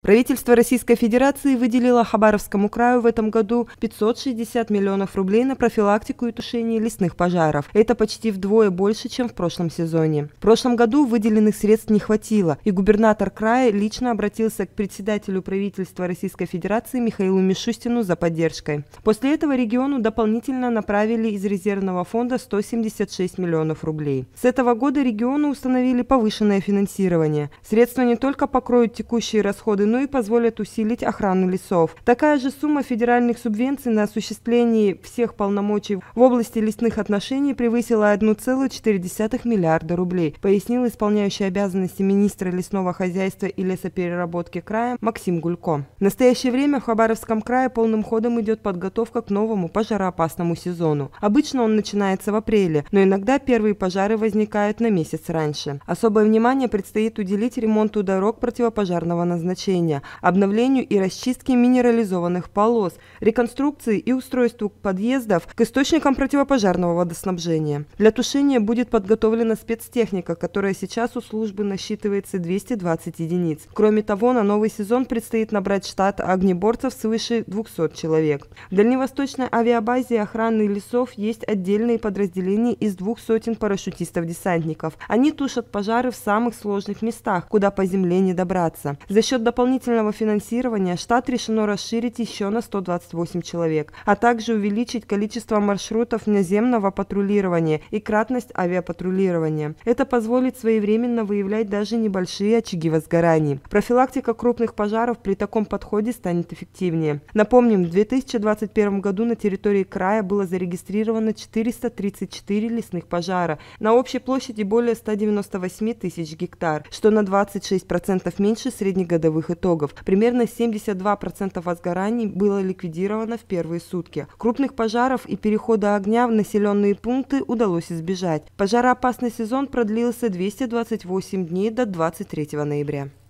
Правительство Российской Федерации выделило Хабаровскому краю в этом году 560 миллионов рублей на профилактику и тушение лесных пожаров. Это почти вдвое больше, чем в прошлом сезоне. В прошлом году выделенных средств не хватило, и губернатор края лично обратился к председателю правительства Российской Федерации Михаилу Мишустину за поддержкой. После этого региону дополнительно направили из резервного фонда 176 миллионов рублей. С этого года региону установили повышенное финансирование. Средства не только покроют текущие расходы, но и позволят усилить охрану лесов. Такая же сумма федеральных субвенций на осуществление всех полномочий в области лесных отношений превысила 1,4 миллиарда рублей, пояснил исполняющий обязанности министра лесного хозяйства и лесопереработки края Максим Гулько. В настоящее время в Хабаровском крае полным ходом идет подготовка к новому пожароопасному сезону. Обычно он начинается в апреле, но иногда первые пожары возникают на месяц раньше. Особое внимание предстоит уделить ремонту дорог противопожарного назначения, обновлению и расчистке минерализованных полос, реконструкции и устройству подъездов к источникам противопожарного водоснабжения. Для тушения будет подготовлена спецтехника, которая сейчас у службы насчитывается 220 единиц. Кроме того, на новый сезон предстоит набрать штат огнеборцев свыше 200 человек. В Дальневосточной авиабазе охраны лесов есть отдельные подразделения из 200 парашютистов-десантников. Они тушат пожары в самых сложных местах, куда по земле не добраться. За счет дополнительного финансирования штат решено расширить еще на 128 человек, а также увеличить количество маршрутов наземного патрулирования и кратность авиапатрулирования. Это позволит своевременно выявлять даже небольшие очаги возгораний. Профилактика крупных пожаров при таком подходе станет эффективнее. Напомним, в 2021 году на территории края было зарегистрировано 434 лесных пожара на общей площади более 198 тысяч гектар, что на 26% меньше среднегодовых итогов. Примерно 72% возгораний было ликвидировано в первые сутки. Крупных пожаров и перехода огня в населенные пункты удалось избежать. Пожароопасный сезон продлился 228 дней до 23 ноября.